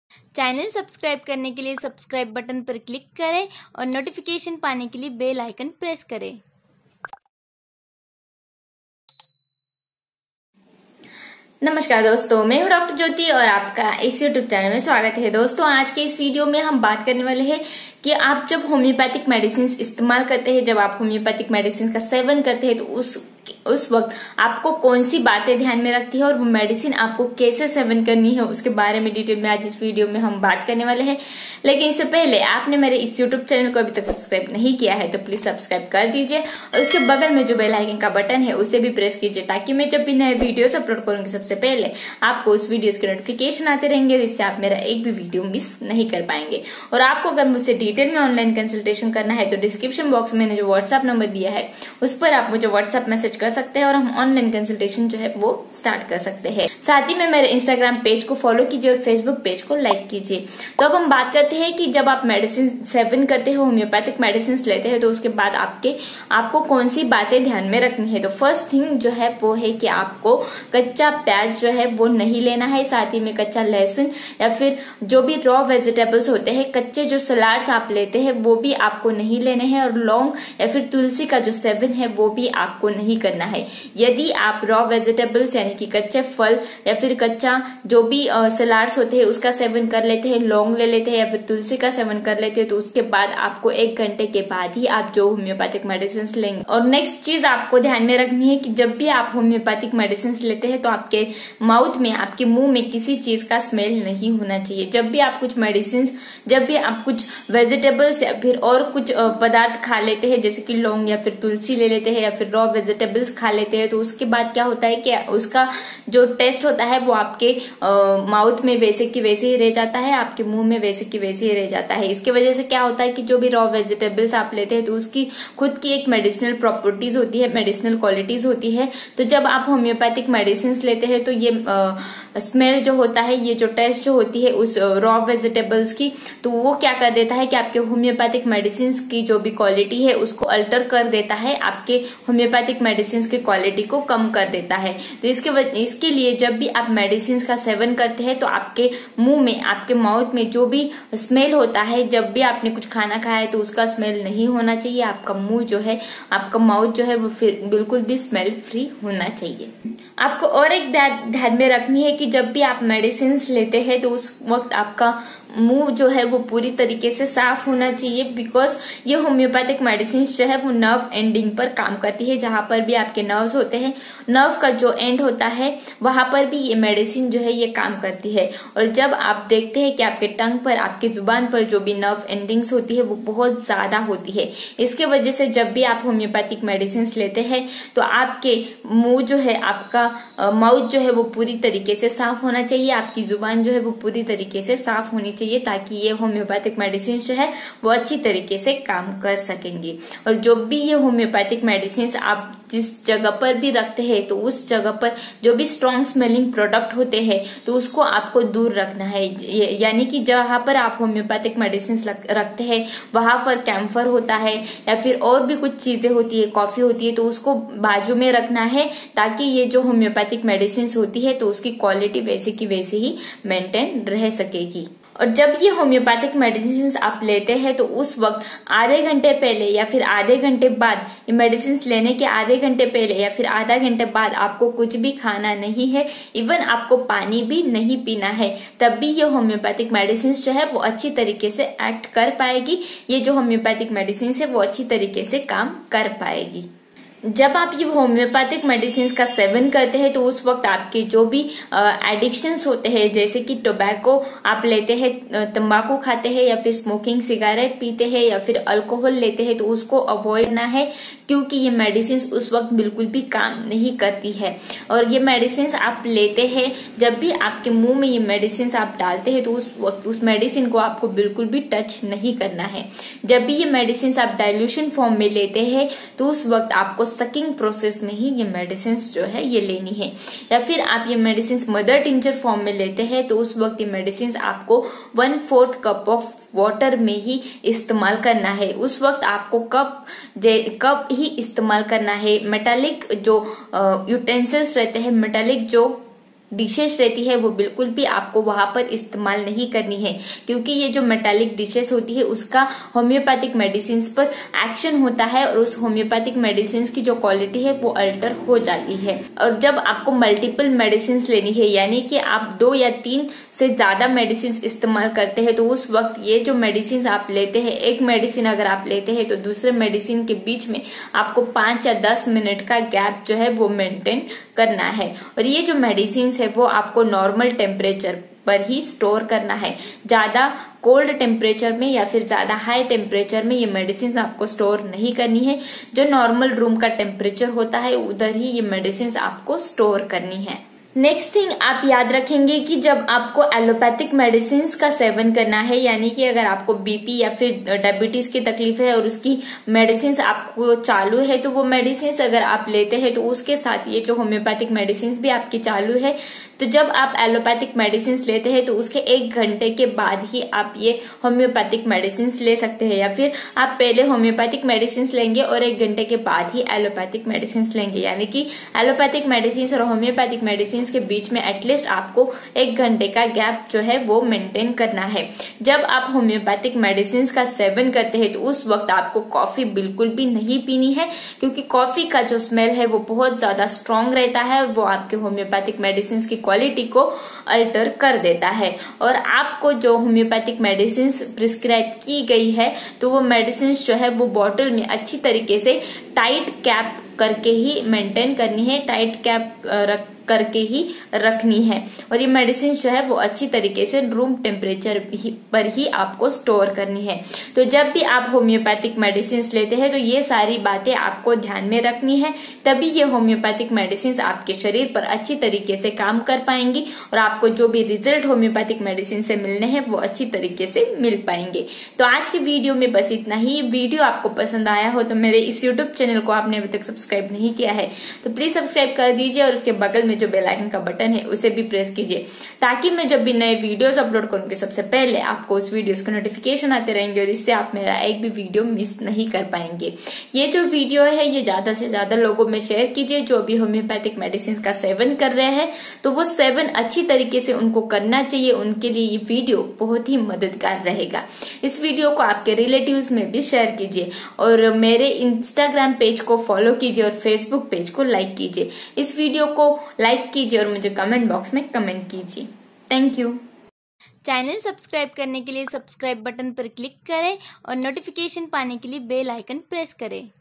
Channel subscribe करने के लिए सब्सक्राइब बटन पर क्लिक करें और नोटिफिकेशन पाने के लिए बेल आइकन प्रेस करें। नमस्कार दोस्तों, मैं हूं डॉक्टर ज्योति और आपका इस यूट्यूब चैनल में स्वागत है। दोस्तों, आज के इस वीडियो में हम बात करने वाले हैं कि आप जब होम्योपैथिक मेडिसिन इस्तेमाल करते हैं, जब आप होम्योपैथिक मेडिसिन का सेवन करते हैं, तो उस वक्त आपको कौन सी बातें ध्यान में रखती है और वो मेडिसिन आपको कैसे सेवन करनी है, उसके बारे में डिटेल में आज इस वीडियो में हम बात करने वाले हैं। लेकिन इससे पहले आपने मेरे इस यूट्यूब चैनल को अभी तक सब्सक्राइब नहीं किया है तो प्लीज सब्सक्राइब कर दीजिए और उसके बगल में जो बेल आइकन का बटन है उसे भी प्रेस कीजिए, ताकि मैं जब भी नए वीडियोस अपलोड करूंगी सबसे पहले आपको उस वीडियोस के नोटिफिकेशन आते रहेंगे, जिससे आप मेरा एक भी वीडियो मिस नहीं कर पाएंगे। और आपको अगर मुझसे डिटेल में ऑनलाइन कंसल्टेशन करना है तो डिस्क्रिप्शन बॉक्स में मैंने जो व्हाट्सएप नंबर दिया है उस पर आप मुझे व्हाट्सएप मैसेज कर सकते हैं और हम ऑनलाइन कंसल्टेशन जो है वो स्टार्ट कर सकते हैं। साथ ही में मेरे इंस्टाग्राम पेज को फॉलो कीजिए और फेसबुक पेज को लाइक कीजिए। तो अब हम बात करते हैं कि जब आप मेडिसिन सेवन करते हो, होम्योपैथिक मेडिसिन लेते हैं, तो उसके बाद आपको कौन सी बातें ध्यान में रखनी है। तो फर्स्ट थिंग जो है वो है कि आपको कच्चा प्याज जो है वो नहीं लेना है, साथ ही में कच्चा लहसुन या फिर जो भी रॉ वेजिटेबल्स होते हैं, कच्चे जो सलाड्स आप लेते हैं वो भी आपको नहीं लेने हैं, और लौंग या फिर तुलसी का जो सेवन है वो भी आपको नहीं करना है। यदि आप रॉ वेजिटेबल्स यानी कि कच्चे फल या फिर कच्चा जो भी सलाड्स होते हैं उसका सेवन कर लेते हैं, लौंग ले लेते हैं या फिर तुलसी का सेवन कर लेते हैं, तो उसके बाद आपको 1 घंटे के बाद ही आप जो होम्योपैथिक मेडिसिन लेंगे। और नेक्स्ट चीज आपको ध्यान में रखनी है कि जब भी आप होम्योपैथिक मेडिसिन लेते हैं तो आपके माउथ में, आपके मुंह में किसी चीज का स्मेल नहीं होना चाहिए। जब भी आप कुछ मेडिसिन, जब भी आप कुछ वेजिटेबल्स या फिर और कुछ पदार्थ खा लेते हैं, जैसे कि लौंग या फिर तुलसी ले लेते हैं या फिर रॉ वेजिटेबल्स खा लेते हैं, तो उसके बाद क्या होता है कि उसका जो टेस्ट होता है वो आपके माउथ में वैसे की वैसे ही रह जाता है, आपके मुंह में वैसे की वैसे ही रह जाता है। इसकी वजह से क्या होता है कि जो भी रॉ वेजिटेबल्स आप लेते हैं तो उसकी खुद की एक मेडिसिनल प्रॉपर्टीज होती है, मेडिसिनल क्वालिटीज होती है। तो जब आप होम्योपैथिक मेडिसिन लेते हैं तो ये स्मेल जो होता है, ये जो टेस्ट जो होती है उस रॉ वेजिटेबल्स की, तो वो क्या कर देता है कि आपके होम्योपैथिक मेडिसिन की जो भी क्वालिटी है उसको अल्टर कर देता है, आपके होम्योपैथिक मेडिसिन की क्वालिटी को कम कर देता है। तो इसके लिए जब भी आप मेडिसिन का सेवन करते हैं तो आपके मुंह में, आपके माउथ में जो भी स्मेल होता है, जब भी आपने कुछ खाना खाया है तो उसका स्मेल नहीं होना चाहिए। आपका मुंह जो है, आपका माउथ जो है वो फिर बिल्कुल भी स्मेल फ्री होना चाहिए। आपको और एक ध्यान में रखनी है कि जब भी आप मेडिसिन लेते हैं तो उस वक्त आपका मुंह जो है वो पूरी तरीके से साफ होना चाहिए, बिकॉज ये होम्योपैथिक मेडिसिन जो है वो नर्व एंडिंग पर काम करती है। जहां पर भी आपके नर्व्स होते हैं, नर्व का जो एंड होता है वहां पर भी ये मेडिसिन जो है ये काम करती है। और जब आप देखते हैं कि आपके टंग पर, आपके जुबान पर जो भी नर्व एंडिंग्स होती है वो बहुत ज्यादा होती है, इसके वजह से जब भी आप होम्योपैथिक मेडिसिन लेते हैं तो आपके मुंह जो है, आपका माउथ जो है वो पूरी तरीके से साफ होना चाहिए, आपकी जुबान जो है वो पूरी तरीके से साफ होनी चाहिए, ताकि ये होम्योपैथिक मेडिसिन जो है वो अच्छी तरीके से काम कर सकेंगे। और जो भी ये होम्योपैथिक मेडिसिन आप जिस जगह पर भी रखते हैं तो उस जगह पर जो भी स्ट्रॉन्ग स्मेलिंग प्रोडक्ट होते हैं तो उसको आपको दूर रखना है। यानी कि जहां पर आप होम्योपैथिक मेडिसिन रखते हैं वहां पर कैम्फर होता है या फिर और भी कुछ चीजें होती है, कॉफी होती है, तो उसको बाजू में रखना है, ताकि ये जो होम्योपैथिक मेडिसिन होती है तो उसकी क्वालिटी वैसे की वैसे ही मेंटेन रह सकेगी। और जब ये होम्योपैथिक मेडिसिन आप लेते हैं तो उस वक्त आधे घंटे पहले या फिर आधे घंटे बाद, ये मेडिसिन लेने के आधे घंटे पहले या फिर आधा घंटे बाद आपको कुछ भी खाना नहीं है, इवन आपको पानी भी नहीं पीना है। तब भी ये होम्योपैथिक मेडिसिन जो है वो अच्छी तरीके से एक्ट कर पाएगी, ये जो होम्योपैथिक मेडिसिन है वो अच्छी तरीके से काम कर पाएगी। जब आप ये होम्योपैथिक मेडिसिन का सेवन करते हैं तो उस वक्त आपके जो भी एडिक्शंस होते हैं, जैसे कि टोबैको आप लेते हैं, तंबाकू खाते हैं या फिर स्मोकिंग सिगरेट पीते हैं या फिर अल्कोहल लेते हैं, तो उसको अवॉइड करना है, क्योंकि ये मेडिसिन उस वक्त बिल्कुल भी काम नहीं करती है। और ये मेडिसिन आप लेते हैं, जब भी आपके मुंह में ये मेडिसिन आप डालते हैं तो उस वक्त उस मेडिसिन को आपको बिल्कुल भी टच नहीं करना है। जब भी ये मेडिसिन आप डाइल्यूशन फॉर्म में लेते हैं तो उस वक्त आपको सकिंग प्रोसेस में ही ये मेडिसिन जो है ये लेनी है। या फिर आप ये मेडिसिन मदर टिंचर फॉर्म में लेते हैं तो उस वक्त ये मेडिसिन आपको 1/4 कप ऑफ वाटर में ही इस्तेमाल करना है। उस वक्त आपको कप ही इस्तेमाल करना है। मेटालिक जो यूटेंसिल्स रहते हैं, मेटालिक जो डिशेस रहती है वो बिल्कुल भी आपको वहां पर इस्तेमाल नहीं करनी है, क्योंकि ये जो मेटालिक डिशेस होती है उसका होम्योपैथिक मेडिसिन पर एक्शन होता है और उस होम्योपैथिक मेडिसिन की जो क्वालिटी है वो अल्टर हो जाती है। और जब आपको मल्टीपल मेडिसिन लेनी है, यानी कि आप 2 या 3 से ज्यादा मेडिसिन इस्तेमाल करते हैं, तो उस वक्त ये जो मेडिसिन आप लेते हैं, एक मेडिसिन अगर आप लेते हैं तो दूसरे मेडिसिन के बीच में आपको 5 या 10 मिनट का गैप जो है वो मेंटेन करना है। और ये जो मेडिसिन है वो आपको नॉर्मल टेम्परेचर पर ही स्टोर करना है। ज्यादा कोल्ड टेम्परेचर में या फिर ज्यादा हाई टेम्परेचर में ये मेडिसिन आपको स्टोर नहीं करनी है। जो नॉर्मल रूम का टेम्परेचर होता है उधर ही ये मेडिसिन आपको स्टोर करनी है। नेक्स्ट थिंग आप याद रखेंगे कि जब आपको एलोपैथिक मेडिसिन का सेवन करना है, यानी कि अगर आपको बीपी या फिर डायबिटीज की तकलीफ है और उसकी मेडिसिन आपको चालू है, तो वो मेडिसिन अगर आप लेते हैं तो उसके साथ ये जो होम्योपैथिक मेडिसिन भी आपकी चालू है, तो जब आप एलोपैथिक मेडिसिन लेते हैं तो उसके 1 घंटे के बाद ही आप ये होम्योपैथिक मेडिसिन ले सकते हैं, या फिर आप पहले होम्योपैथिक मेडिसिन लेंगे और 1 घंटे के बाद ही एलोपैथिक मेडिसिन लेंगे। यानी कि एलोपैथिक मेडिसिन और होम्योपैथिक मेडिसिन के बीच में एटलीस्ट आपको 1 घंटे का गैप जो है वो मेंटेन करना है। जब आप होम्योपैथिक मेडिसिन का सेवन करते हैं तो उस वक्त आपको कॉफी बिल्कुल भी नहीं पीनी है, क्योंकि कॉफी का जो स्मेल है वो बहुत ज्यादा स्ट्रांग रहता है और वो आपके होम्योपैथिक मेडिसिन की क्वालिटी को अल्टर कर देता है। और आपको जो होम्योपैथिक मेडिसिन प्रिस्क्राइब की गई है तो वो मेडिसिन जो है वो बॉटल में अच्छी तरीके से टाइट कैप करके ही मेंटेन करनी है, टाइट कैप करके ही रखनी है। और ये मेडिसिन जो है वो अच्छी तरीके से रूम टेम्परेचर पर ही आपको स्टोर करनी है। तो जब भी आप होम्योपैथिक मेडिसिन लेते हैं तो ये सारी बातें आपको ध्यान में रखनी है, तभी ये होम्योपैथिक मेडिसिन आपके शरीर पर अच्छी तरीके से काम कर पाएंगी और आपको जो भी रिजल्ट होम्योपैथिक मेडिसिन से मिलने हैं वो अच्छी तरीके से मिल पाएंगे। तो आज की वीडियो में बस इतना ही। वीडियो आपको पसंद आया हो तो मेरे इस यूट्यूब चैनल को आपने अभी तक सब्सक्राइब नहीं किया है तो प्लीज सब्सक्राइब कर दीजिए और उसके बगल में जो बेल आइकन का बटन है उसे भी प्रेस कीजिए, ताकि मैं जब भी नए वीडियोस अपलोड करूंगी सबसे पहले आपको उस वीडियोस का नोटिफिकेशन आते रहेंगे और इससे आप मेरा एक भी वीडियो मिस नहीं कर पाएंगे। ये जो वीडियो है ये ज्यादा से ज्यादा लोगों में शेयर कीजिए जो भी होम्योपैथिक मेडिसिन का सेवन कर रहे हैं, तो वो सेवन अच्छी तरीके से उनको करना चाहिए। उनके लिए ये वीडियो बहुत ही मददगार रहेगा। इस वीडियो को आपके रिलेटिव्स में भी शेयर कीजिए और मेरे इंस्टाग्राम पेज को फॉलो कीजिए और फेसबुक पेज को लाइक कीजिए। इस वीडियो को लाइक कीजिए और मुझे कमेंट बॉक्स में कमेंट कीजिए। Thank you. चैनल सब्सक्राइब करने के लिए सब्सक्राइब बटन पर क्लिक करें और नोटिफिकेशन पाने के लिए बेल आइकन प्रेस करें।